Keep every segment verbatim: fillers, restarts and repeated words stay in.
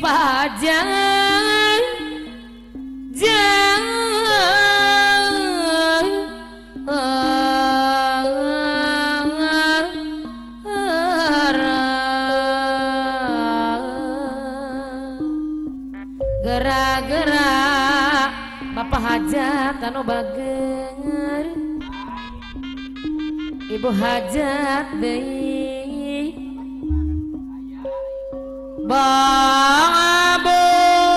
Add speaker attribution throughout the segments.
Speaker 1: Bapak Hajat jangan gerak-gerak Bapak Hajat anu bager Ibu Hajat deui Bang Abu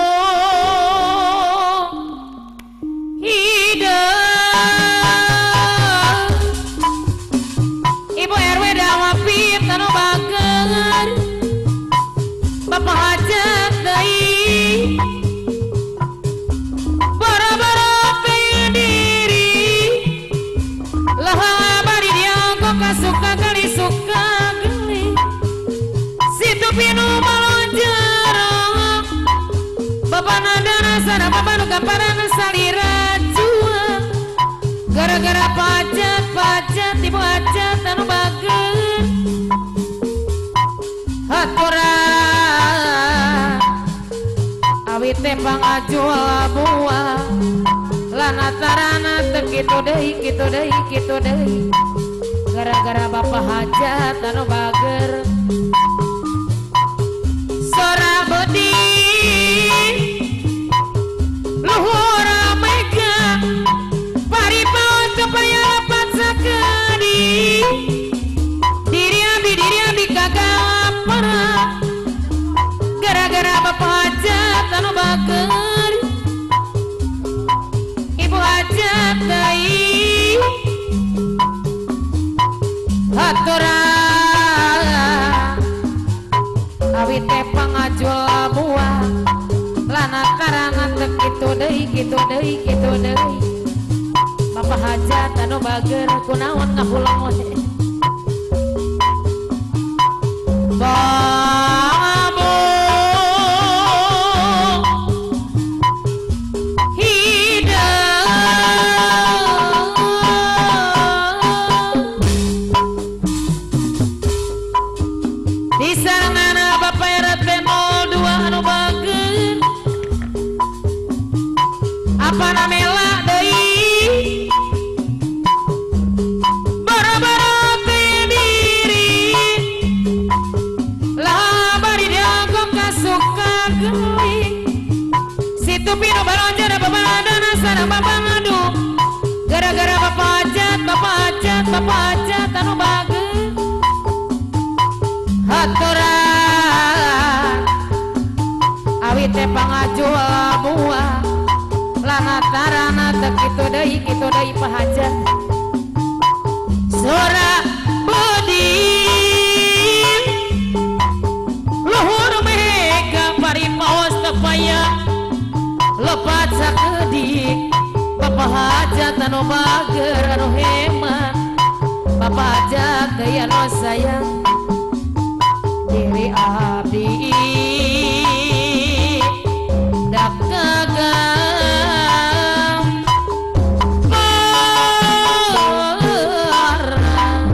Speaker 1: hidup Ibu R W Dawapit anu bager Bapak Hajat deui bara-bara pendiri lah bari dia kok suka kali suka geli situ pinu Bapak nadana sana bapak nu kaparan salira juang gara-gara pajat pajat Ibu Hajat anu bager haturan awit teh pangajual buah lanatarana teu kitu deui kitu deui kitu deui gara-gara Bapak Hajat anu bager sora bodi luhur mega paripaon kepaya lapat sakedi diri abi diri abi kagak pernah gara-gara Bapak Hajat anu bager Ibu Hajat deui haturan awit teh pangajual buah lanataran teu kitu deui kitu deui kitu deui Bapak Hajat anu bager kunaon ngapulang we Bang Abu hidup di sana Bapak R T nol dua anu bager apa namela deui bara-bara pendiri lah bari dianggap kasuka geli situ pinu balonja da babadana sana bapak ngadu gara-gara Bapak Hajat Bapak Hajat Bapak Hajat anu bager haturan awit teh pangajual buah lanatarana teu kitu deui kitu deui Pak Hajat sora bodi luhur mega paripaos tepaya lepat sakedik Bapak Hajat anu bager anu hemat Bapak Hajat deui anu sayang diri abdi dak gagam barang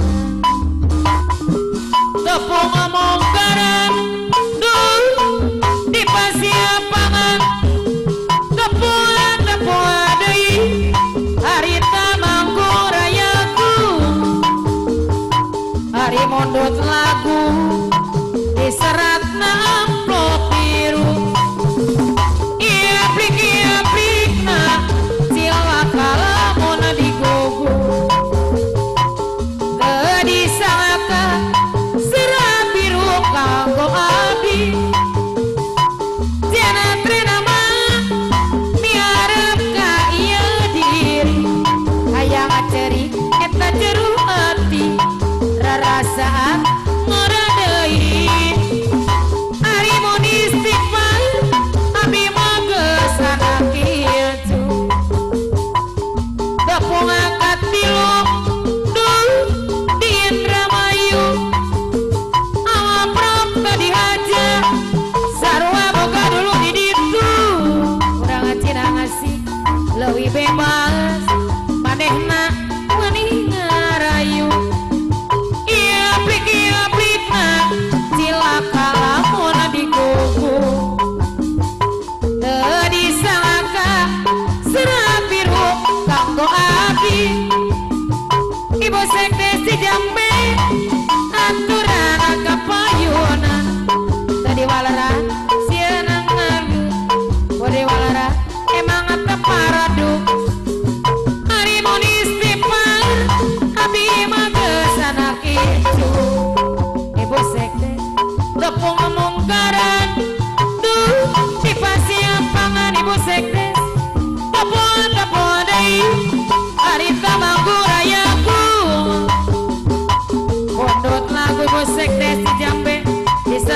Speaker 1: tepung mongkaran dul di pasiapangan tepuan tepuan deui harita manggurayaku hari mondot lagu diserat nama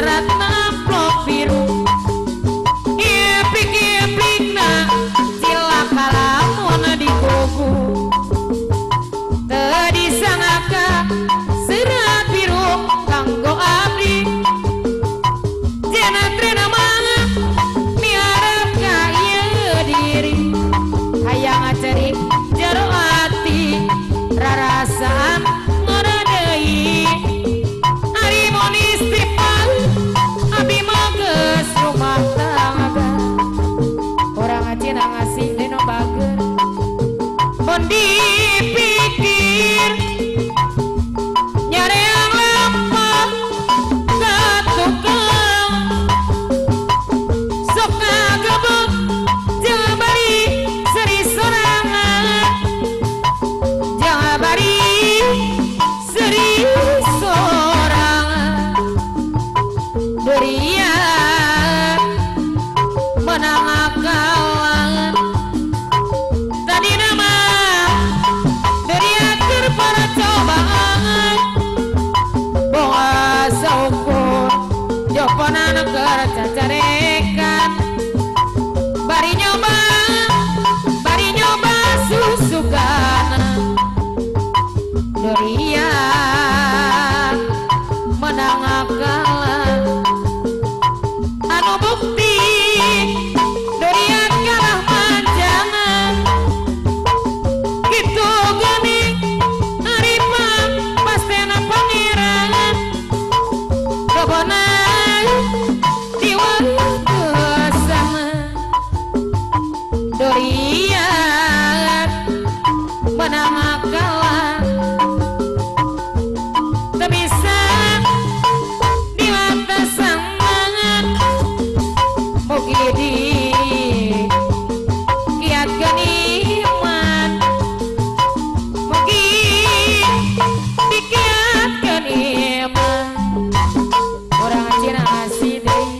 Speaker 1: serat amplop biru ipik-ipikna cilaka lamun di kuku teu disangka serat biru kanggo abdi jenatrena mah miarep ka ieu diri hayang ngacerik jero ati rarasaan ngana deui ari mun istighfar abdi mah geus rumah tangga urang acina ngasih dino bager mun dipikir nyareang lemah ka tukang sok ngagebeg jeung bari seri sorangan jangan bari seri sorangan durian menang akalan tadi nama durian keur percobaan boga saukur jokonan keur cacarekan bari nyoba bari nyoba susugana durian menang akalan anu bukti durian kalah manjangan gitu geuning aripang pastena pangeran dobonan diwartosan durian menang akalan teu bisa diwatasan mangan mugi di kiatkeun iman mugi dikiatkeun iman urang cina ngasih deui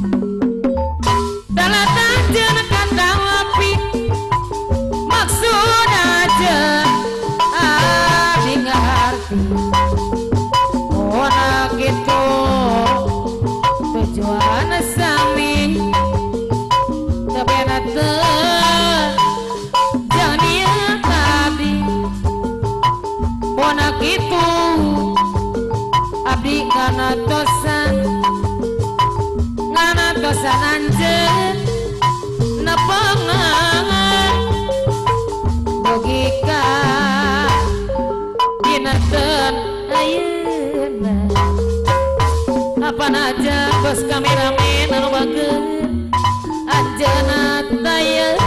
Speaker 1: dalatan kandang api maksud aja abdi ngarti ona gitu tujuan sami tapi nate jangan dia abdi ona gitu abdi ngana tosan ngana tosan anjeun nepengan logika dinaten ayeuna apa aja bos kameramen anu bageun anjeunna tayeu